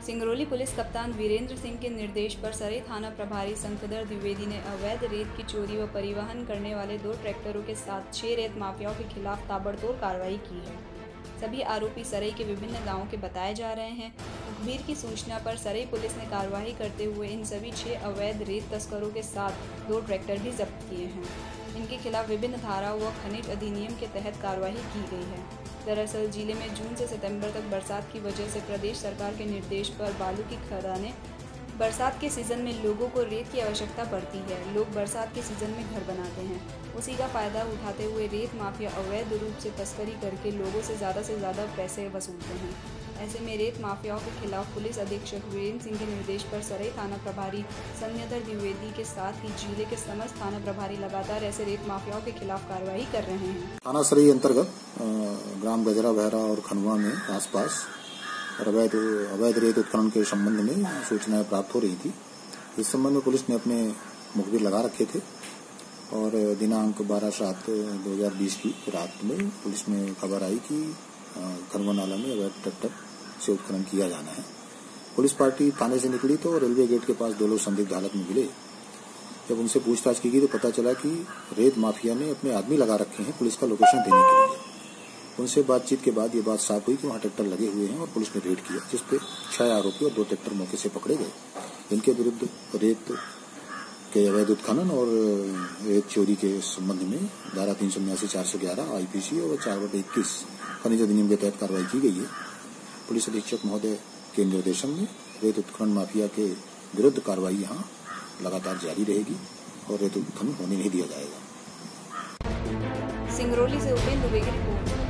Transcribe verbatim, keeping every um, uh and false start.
Singrauli police कप्तान वीरेंद्र सिंह के निर्देश पर सराय थाना प्रभारी शंखधर द्विवेदी ने अवैध रेत की चोरी व परिवहन करने वाले दो ट्रैक्टरों के साथ छह रेत माफियाओं के खिलाफ ताबड़तोड़ कार्रवाई की है। सभी आरोपी सराय के विभिन्न गांवों के बताए जा रहे हैं। मुखबिर की सूचना पर सराय पुलिस ने कार्रवाई करते हुए इन सभी छह अवैध रेत तस्करों के साथ दो ट्रैक्टर भी जब्त किए हैं। इनके खिलाफ विभिन्न धाराओं व खनिज अधिनियम के तहत कार्रवाई की गई है। दरअसल जिले में जून से सितंबर तक बरसात की वजह से प्रदेश सरकार के निर्देश पर बालू की खदानें बरसात के सीज़न में लोगों को रेत की आवश्यकता पड़ती है। लोग बरसात के सीज़न में घर बनाते हैं, उसी का फ़ायदा उठाते हुए रेत माफिया अवैध रूप से तस्करी करके लोगों से ज़्यादा से ज़्यादा पैसे वसूलते हैं। ऐसे में रेत माफियाओं के खिलाफ पुलिस अधीक्षक वीरेंद्र सिंह के निर्देश पर सराय थाना प्रभारी शंखधर द्विवेदी के साथ ही जिले के समस्त थाना प्रभारी लगातार ऐसे रेत माफियाओं के खिलाफ कार्रवाई कर रहे हैं। थाना सराय अंतर्गत ग्राम गजरा बहरा और खनवा में आसपास अवैध अवैध रेत उत्खनन के संबंध में सूचनाएं प्राप्त हो रही थी। इस संबंध में पुलिस ने अपने मुखबिर लगा रखे थे और दिनांक बारह सात दो हजार बीस की रात में पुलिस में खबर आई कि खनवा नाला में अवैध ट्रैक्टर से उत्खनन किया जाना है। पुलिस पार्टी थाने से निकली तो रेलवे गेट के पास दो लोग संदिग्ध हालत में मिले। जब उनसे पूछताछ की गई तो पता चला कि रेत माफिया ने अपने आदमी लगा रखे हैं पुलिस का लोकेशन देने के लिए। उनसे बातचीत के बाद ये बात साफ हुई कि वहाँ ट्रैक्टर लगे हुए हैं और पुलिस ने रेड किया, जिसपे छह आरोपी और दो ट्रैक्टर मौके से पकड़े गए। इनके विरुद्ध रेत के अवैध उत्खनन और रेत चोरी के संबंध में धारा तीन सौ उन्यासी चार सौ ग्यारह आईपीसी और चार बटे इक्कीस खनिज अधिनियम के तहत कार्रवाई की गई है। पुलिस अधीक्षक महोदय के निर्देशन में रेत उत्खनन माफिया के विरुद्ध कार्रवाई यहाँ लगातार जारी रहेगी और रेत उत्खनन होने नहीं दिया जाएगा। सिंगरौली से उपेंद्र दुबे की रिपोर्ट।